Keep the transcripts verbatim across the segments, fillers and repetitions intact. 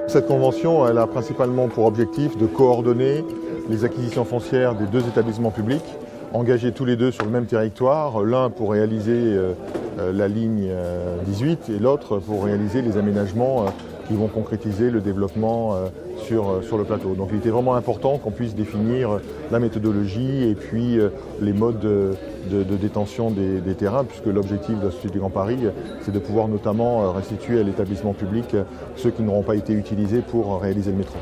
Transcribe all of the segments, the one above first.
Cette convention, elle a principalement pour objectif de coordonner les acquisitions foncières des deux établissements publics, engagés tous les deux sur le même territoire, l'un pour réaliser euh, la ligne euh, dix-huit et l'autre pour réaliser les aménagements euh, qui vont concrétiser le développement euh, sur, euh, sur le plateau. Donc il était vraiment important qu'on puisse définir la méthodologie et puis euh, les modes de, de, de détention des, des terrains, puisque l'objectif de la Société du Grand Paris, c'est de pouvoir notamment restituer à l'établissement public ceux qui n'auront pas été utilisés pour réaliser le métro.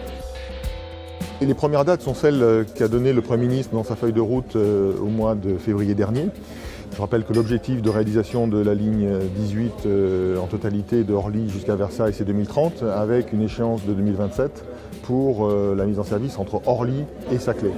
Et les premières dates sont celles qu'a données le Premier ministre dans sa feuille de route euh, au mois de février dernier. Je rappelle que l'objectif de réalisation de la ligne dix-huit euh, en totalité de Orly jusqu'à Versailles, c'est deux mille trente, avec une échéance de deux mille vingt-sept pour euh, la mise en service entre Orly et Saclay.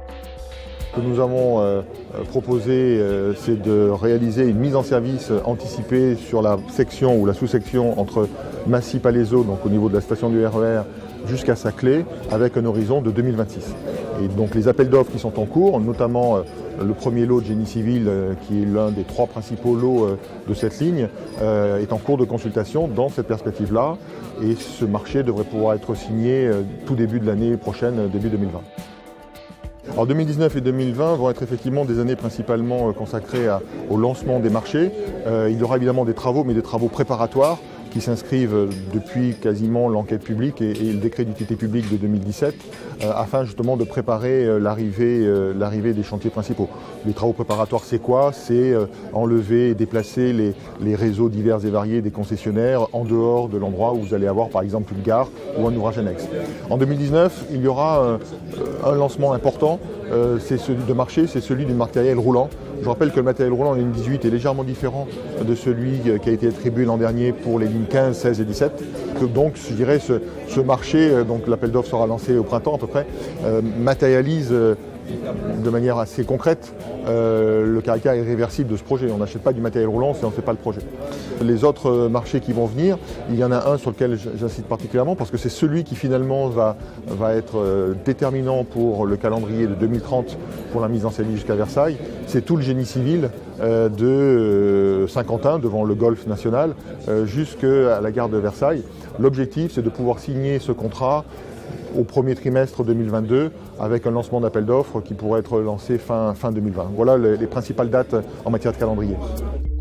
Ce que nous avons euh, proposé, euh, c'est de réaliser une mise en service anticipée sur la section ou la sous-section entre Massy-Palaiseau, donc au niveau de la station du R E R, jusqu'à Saclay, avec un horizon de deux mille vingt-six. Et donc les appels d'offres qui sont en cours, notamment euh, le premier lot de génie civil, euh, qui est l'un des trois principaux lots euh, de cette ligne, euh, est en cours de consultation dans cette perspective-là. Et ce marché devrait pouvoir être signé euh, tout début de l'année prochaine, début deux mille vingt. Alors deux mille dix-neuf et deux mille vingt vont être effectivement des années principalement consacrées à, au lancement des marchés. Euh, il y aura évidemment des travaux, mais des travaux préparatoires qui s'inscrivent depuis quasiment l'enquête publique et, et le décret d'utilité publique de deux mille dix-sept, euh, afin justement de préparer euh, l'arrivée euh, l'arrivée des chantiers principaux. Les travaux préparatoires, c'est quoi? C'est euh, enlever et déplacer les, les réseaux divers et variés des concessionnaires en dehors de l'endroit où vous allez avoir par exemple une gare ou un ouvrage annexe. En deux mille dix-neuf, il y aura euh, un lancement important, euh, c'est celui de marché, c'est celui du matériel roulant. Je rappelle que le matériel roulant en ligne dix-huit est légèrement différent de celui qui a été attribué l'an dernier pour les lignes quinze, seize et dix-sept. Que donc, je dirais, ce, ce marché, donc l'appel d'offres sera lancé au printemps à peu près, euh, matérialise euh, de manière assez concrète euh, le caractère irréversible de ce projet. On n'achète pas du matériel roulant si on ne fait pas le projet. Les autres marchés qui vont venir, il y en a un sur lequel j'insiste particulièrement parce que c'est celui qui finalement va, va être euh, déterminant pour le calendrier de deux mille trente pour la mise en service jusqu'à Versailles. C'est tout le génie civil euh, de euh, Saint-Quentin devant le golfe national euh, jusqu'à la gare de Versailles. L'objectif, c'est de pouvoir signer ce contrat au premier trimestre deux mille vingt-deux avec un lancement d'appel d'offres qui pourrait être lancé fin, fin deux mille vingt. Voilà les, les principales dates en matière de calendrier.